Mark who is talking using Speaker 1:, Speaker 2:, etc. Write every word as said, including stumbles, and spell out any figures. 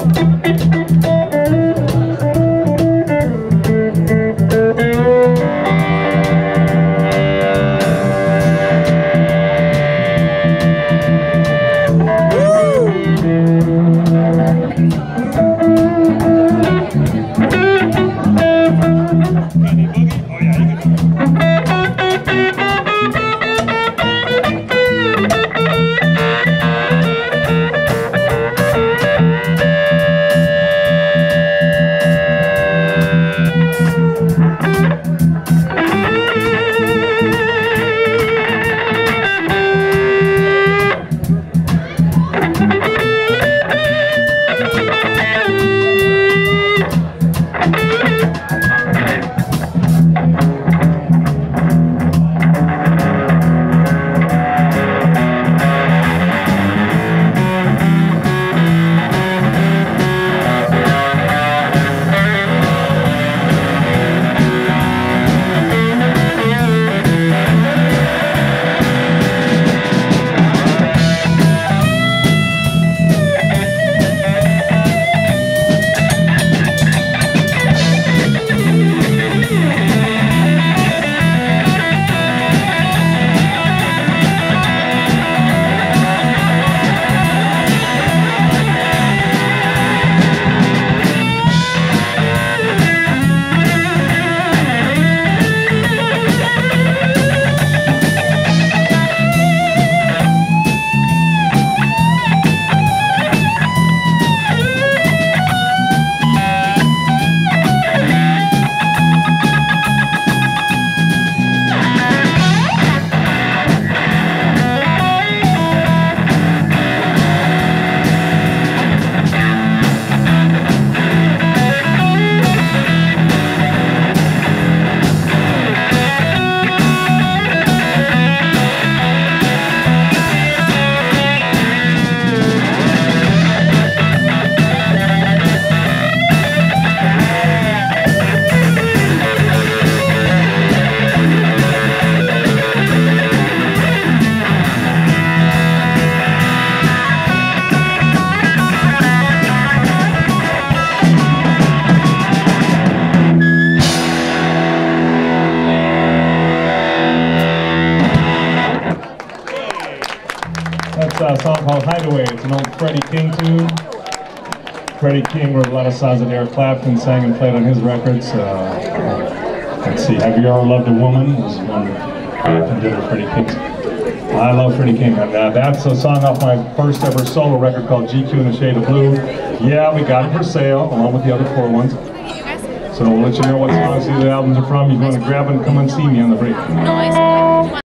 Speaker 1: A song called Hideaway. It's an old Freddie King tune. Freddie King wrote a lot of songs that Eric Clapton sang and played on his records. Uh, let's see, Have You Ever Loved a Woman? Was one Clapton did with Freddie King. I love Freddie King. And, uh, that's a song off my first ever solo record called G Q in a Shade of Blue. Yeah, we got it for sale along with the other four ones. So we'll let you know what songs these albums are from. You want to grab them and come and see me on the break.